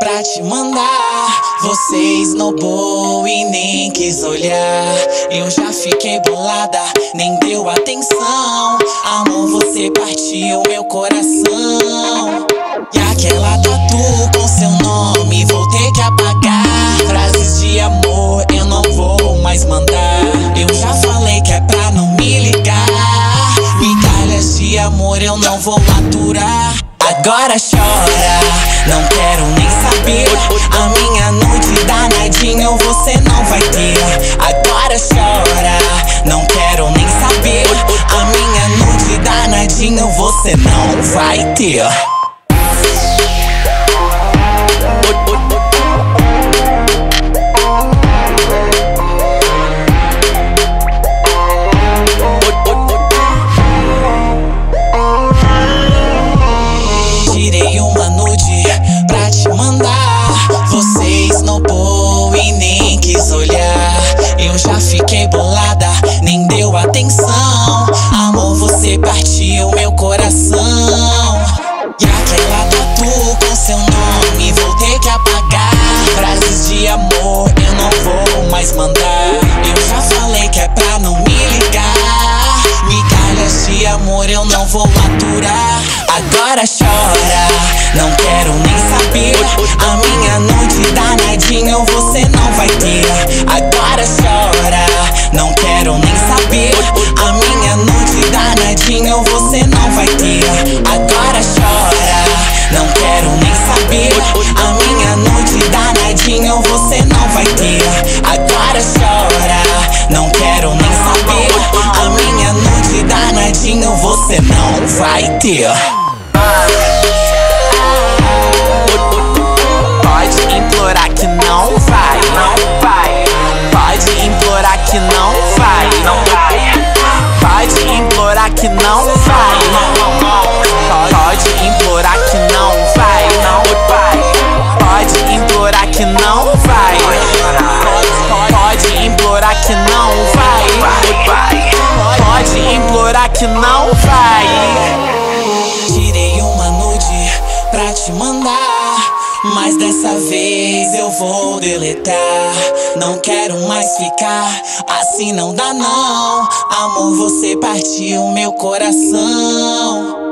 pra te mandar. Você esnobou e nem quis olhar. Eu já fiquei bolada, nem deu atenção. Amor, você partiu meu coração. E aquela tatu com seu nome vou ter que apagar. Frases de amor eu não vou mais mandar. Eu já falei que é pra não me ligar. Migalhas de amor eu não vou aturar. Agora chora, não quero nem saber. A minha nude danadinho você não vai ter. Agora chora, não quero nem saber. A minha nude danadinho você não vai ter. Tirei uma nude pra te mandar. Você esnobou e nem quis olhar. Eu já fiquei bolada, nem deu atenção. Amor, você partiu meu coração. E aquela tatu com seu nome vou ter que apagar. Frases de amor eu não vou mais mandar. Eu já falei que é pra não me ligar. Migalhas de amor eu não vou aturar. Agora chora, não quero nem saber. A minha nude danadinho você não vai ter. Agora chora, não quero nem saber. A minha nude danadinho você não vai ter. Agora chora, não quero nem saber. A minha nude danadinho você não vai ter. Agora chora, não quero nem saber. A minha nude danadinho você não vai ter. Pode implorar que não vai, não vai. Pode implorar que não vai, não vai. Pode implorar que não vai, pode implorar que não vai, não vai. Pode implorar que não vai, pode implorar que não vai, pode implorar que não vai. Tirei uma nude pra te mandar, mas dessa vez eu vou deletar. Não quero mais ficar assim, não dá não. Amor, você partiu meu coração.